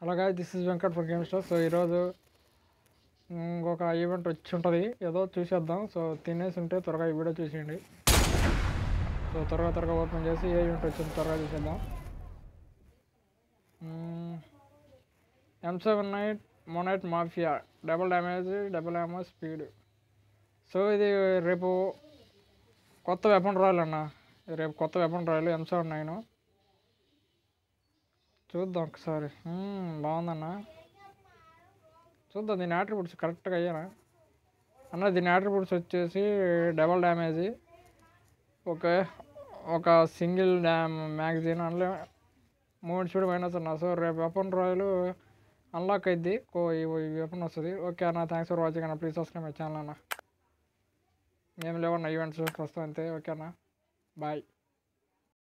అలాగే this is Venkat for game star. So ఈరోజు ఇంకొక ఈవెంట్ వచ్చి ఉంటుంది, ఏదో చూసేద్దాం. సో తినేసి ఉంటే త్వరగా ఈ వీడియో చూసేయండి. సో త్వరగా ఓపెన్ చేసి ఏ ఈవెంట్ వచ్చింది త్వరగా చూసేద్దాం. M7 మొనైట్ mafia, double damage, double ammo, speed. So ఇది రేపు కొత్త వెపన్ రాయల్ అన్న, రేపు కొత్త వెపన్ రాయల్ M79. చూద్దాం ఒకసారి. బాగుందన్న, చూద్దాం. దీని యాట్రిబ్యూట్స్ కరెక్ట్గా అయ్యానా అన్న. దీని యాట్రిబ్యూట్స్ వచ్చేసి డబల్ డ్యామేజ్, ఒక సింగిల్ మ్యాగజైన్, అందులో 3 స్పీడ్ మైనస్ అన్న. సో రేపు వెపన్ రాయల్ అన్లాక్ అయింది, ఈ వెపన్ వస్తుంది. ఓకే అన్న, థ్యాంక్స్ ఫర్ వాచింగ్ అన్న. ప్లీజ్ సబ్స్క్రైబ్ మై ఛానల్ అన్న. ఏం లేవన్న ఈవెంట్స్ ప్రస్తుతం అంతే. ఓకే అన్న, బాయ్.